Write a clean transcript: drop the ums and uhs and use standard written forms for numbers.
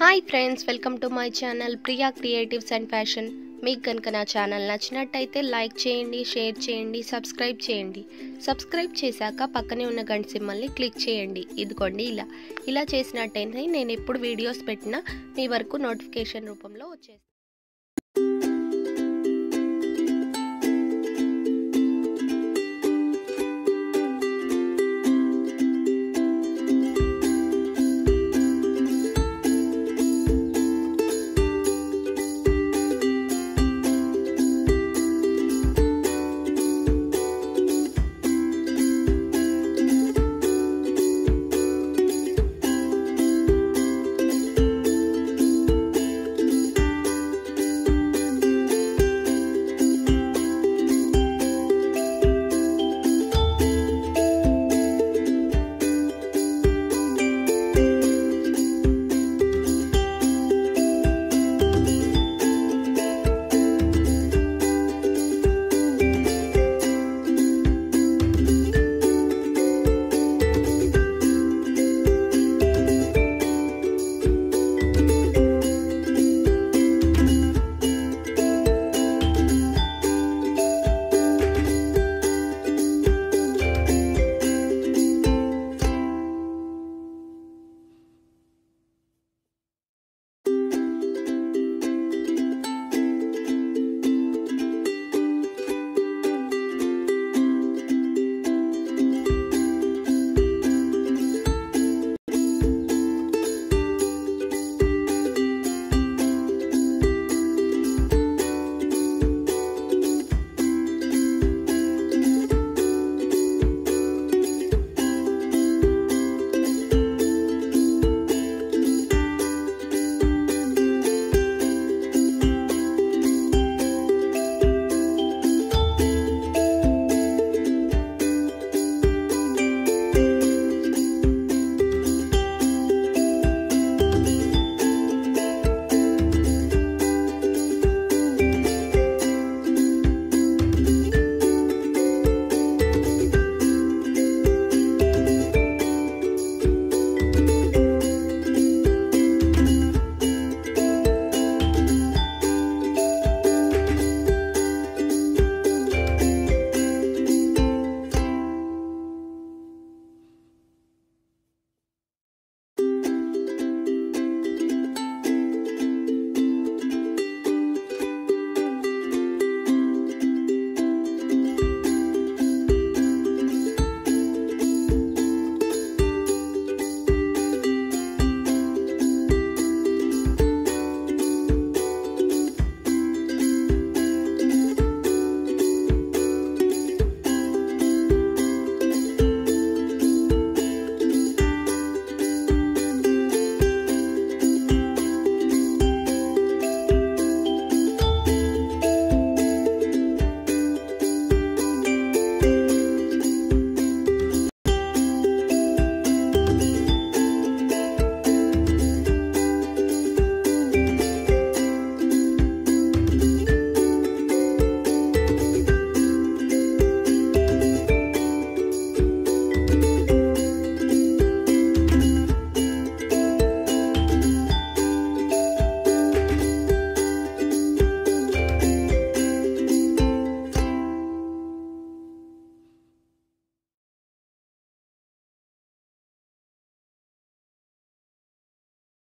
Hi friends, welcome to my channel Priya creatives and fashion. మీకు కనుక నా ఛానల్ నచ్చినట్టయితే లైక్ చేయండి, షేర్ చేయండి, సబ్స్క్రైబ్ చేయండి. సబ్స్క్రైబ్ చేశాక పక్కనే ఉన్న గంట సింబల్ని క్లిక్ చేయండి. ఇదిగోండి ఇలా చేసినట్టయితే నేను ఎప్పుడు వీడియోస్ పెట్టినా మీ వరకు నోటిఫికేషన్ రూపంలో వచ్చేస్తాను.